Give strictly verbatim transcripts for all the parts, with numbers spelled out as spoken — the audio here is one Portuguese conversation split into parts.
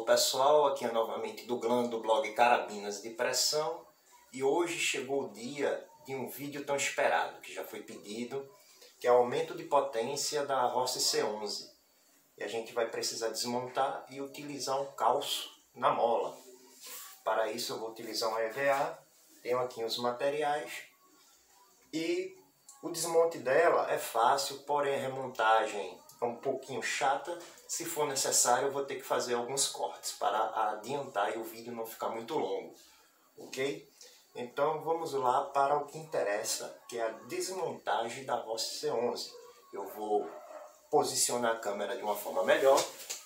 pessoal, aqui é novamente Duglan do blog Carabinas de Pressão e hoje chegou o dia de um vídeo tão esperado, que já foi pedido, que é o aumento de potência da Rossi C onze. E a gente vai precisar desmontar e utilizar um calço na mola. Para isso eu vou utilizar um E V A, tenho aqui os materiais e o desmonte dela é fácil, porém a remontagem é um pouquinho chata. Se for necessário eu vou ter que fazer alguns cortes para adiantar e o vídeo não ficar muito longo, ok? Então vamos lá para o que interessa, que é a desmontagem da Rossi C onze. Eu vou posicionar a câmera de uma forma melhor.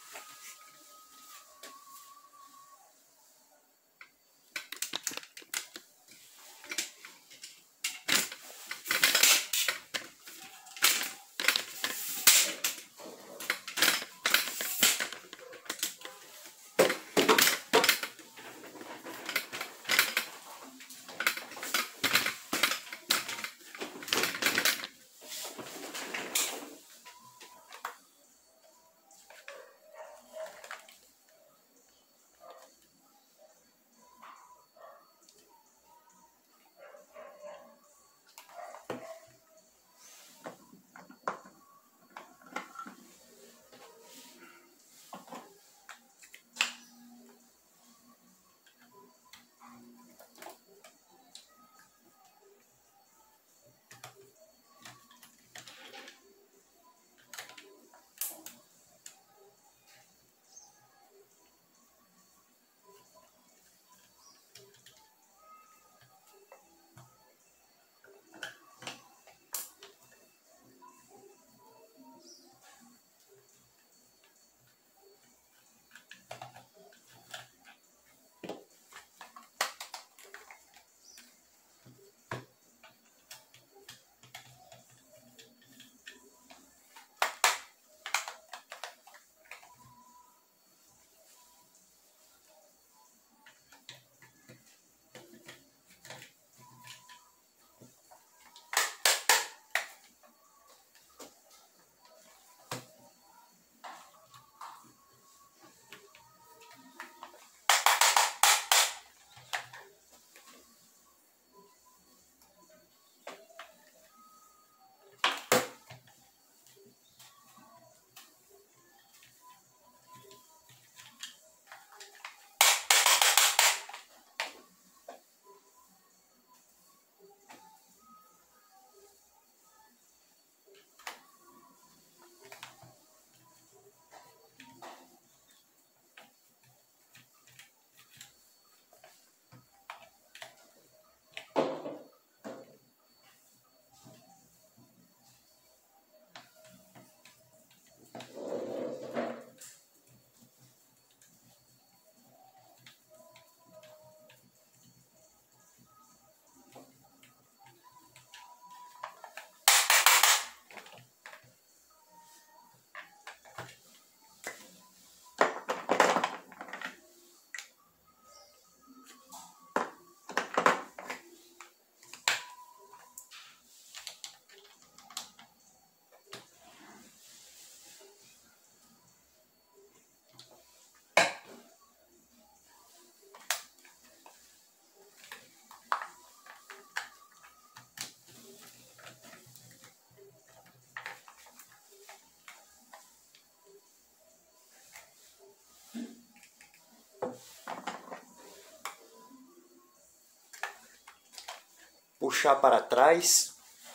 Puxar para trás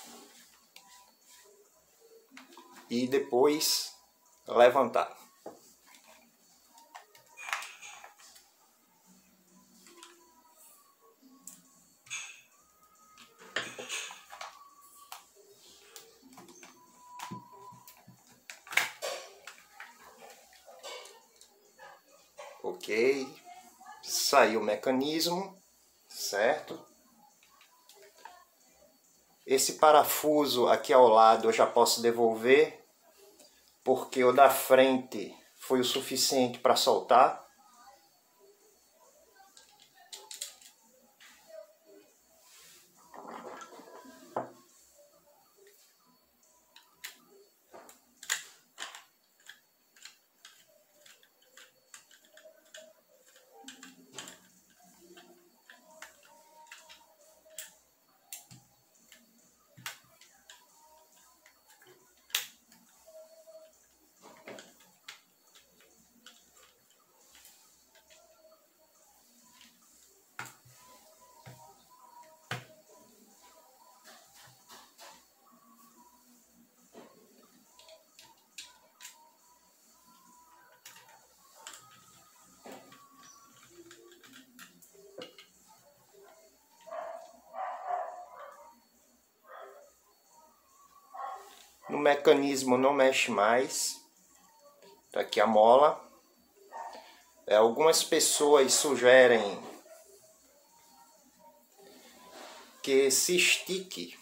e depois levantar. Ok, saiu o mecanismo, certo? Esse parafuso aqui ao lado eu já posso devolver, porque o da frente foi o suficiente para soltar. No mecanismo não mexe mais. Tá aqui a mola. É, algumas pessoas sugerem que se estique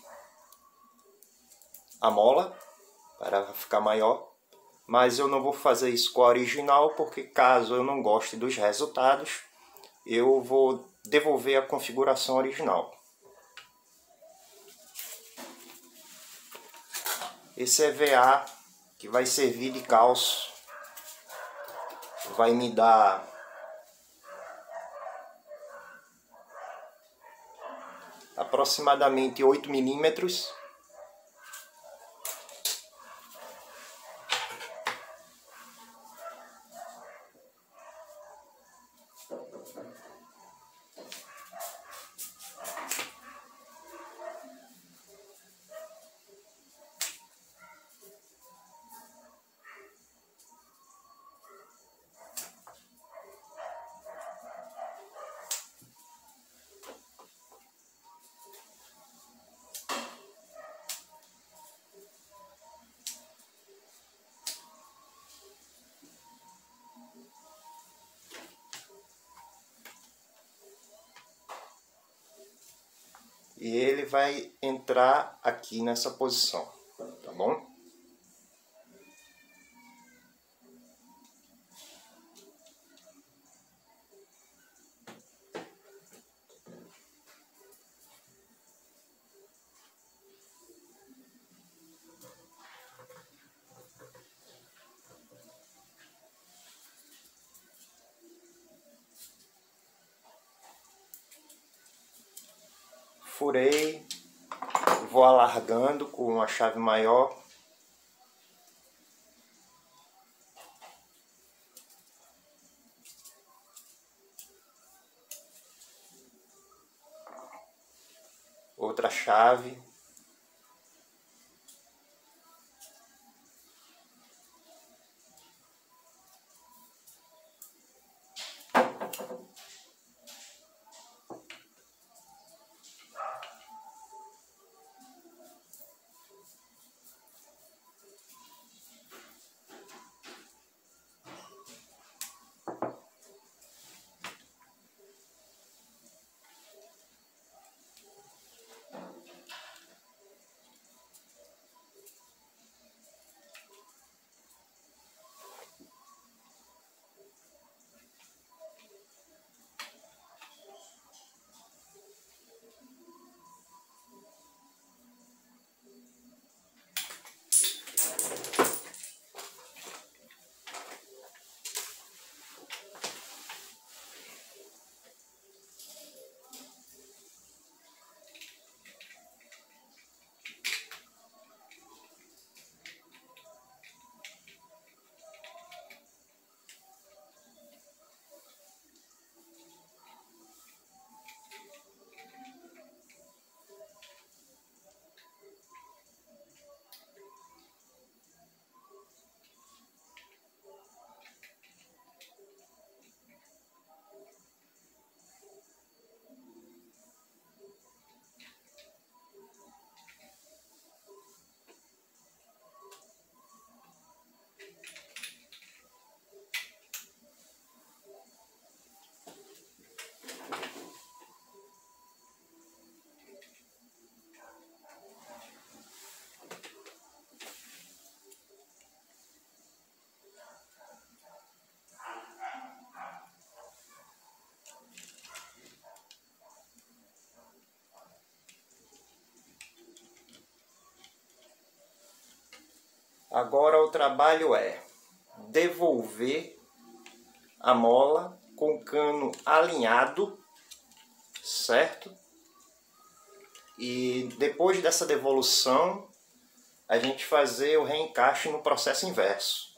a mola para ficar maior, mas eu não vou fazer isso com a original, porque caso eu não goste dos resultados, eu vou devolver a configuração original. Esse E V A que vai servir de calço vai me dar aproximadamente oito milímetros. E ele vai entrar aqui nessa posição, tá bom? Furei, vou alargando com a chave maior. Outra chave. Agora o trabalho é devolver a mola com o cano alinhado, certo? E depois dessa devolução, a gente fazer o reencaixe no processo inverso.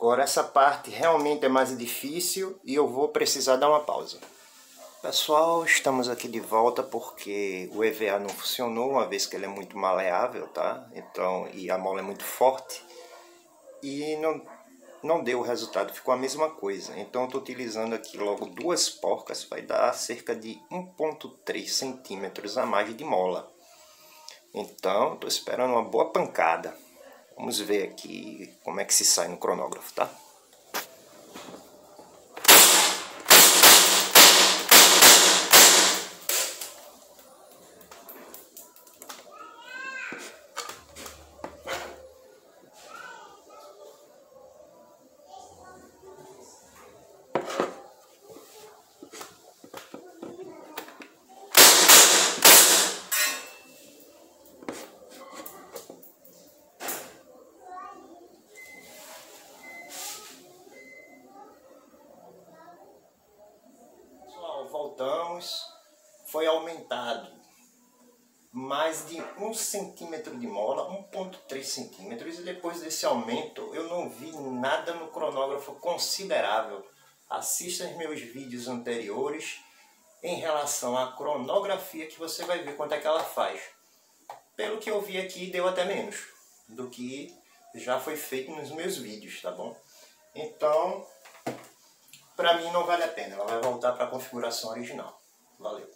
Agora essa parte realmente é mais difícil e eu vou precisar dar uma pausa. Pessoal, estamos aqui de volta porque o E V A não funcionou, uma vez que ele é muito maleável, tá? Então, e a mola é muito forte e não, não deu o resultado, ficou a mesma coisa. Então eu estou utilizando aqui logo duas porcas, vai dar cerca de um ponto três centímetros a mais de mola. Então, estou esperando uma boa pancada. Vamos ver aqui como é que se sai no cronógrafo, tá? Voltamos, foi aumentado mais de um centímetro de mola, um ponto três centímetros, e depois desse aumento eu não vi nada no cronógrafo considerável. Assista os meus vídeos anteriores em relação à cronografia que você vai ver quanto é que ela faz. Pelo que eu vi aqui, deu até menos do que já foi feito nos meus vídeos, tá bom? Então, para mim não vale a pena, ela vai voltar para a configuração original. Valeu!